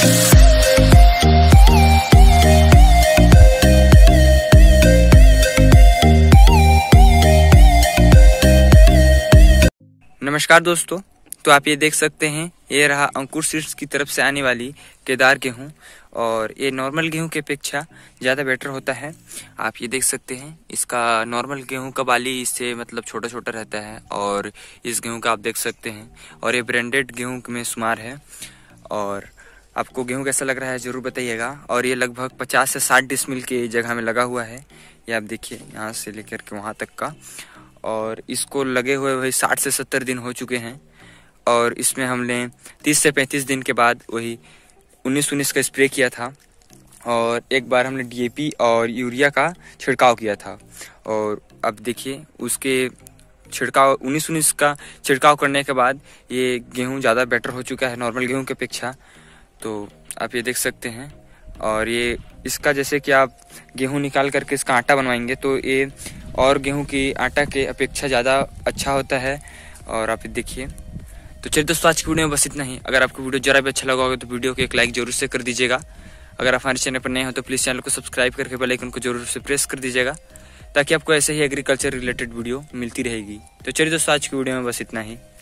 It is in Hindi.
नमस्कार दोस्तों, तो आप ये देख सकते हैं, ये रहा अंकुर सीड्स की तरफ से आने वाली केदार गेहूं। और ये नॉर्मल गेहूं की अपेक्षा ज़्यादा बेटर होता है। आप ये देख सकते हैं, इसका नॉर्मल गेहूं का बाली इससे मतलब छोटा छोटा रहता है और इस गेहूं का आप देख सकते हैं। और ये ब्रांडेड गेहूं में शुमार है। और आपको गेहूं कैसा लग रहा है ज़रूर बताइएगा। और ये लगभग 50 से 60 डिसमिल की जगह में लगा हुआ है। ये आप देखिए, यहाँ से लेकर के वहाँ तक का। और इसको लगे हुए वही 60 से 70 दिन हो चुके हैं। और इसमें हमने 30 से 35 दिन के बाद वही 19-19 का स्प्रे किया था। और एक बार हमने DAP और यूरिया का छिड़काव किया था। और अब देखिए, उसके छिड़काव 19-19 का छिड़काव करने के बाद ये गेहूं ज़्यादा बेटर हो चुका है नॉर्मल गेहूं की अपेक्षा। तो आप ये देख सकते हैं। और ये इसका जैसे कि आप गेहूं निकाल करके इसका आटा बनवाएंगे तो ये और गेहूं की आटा के अपेक्षा ज़्यादा अच्छा होता है। और आप देखिए, तो चलिए दोस्तों, आज की वीडियो में बस इतना ही। अगर आपको वीडियो जरा भी अच्छा लगा होगा तो वीडियो को एक लाइक जरूर से कर दीजिएगा। अगर आप हमारे चैनल पर नए हो तो प्लीज़ चैनल को सब्सक्राइब करके बेल आइकन को जरूर से प्रेस कर दीजिएगा, ताकि आपको ऐसे ही एग्रीकल्चर रिलेटेड वीडियो मिलती रहेगी। तो चलिए दोस्तों, आज की वीडियो में बस इतना ही।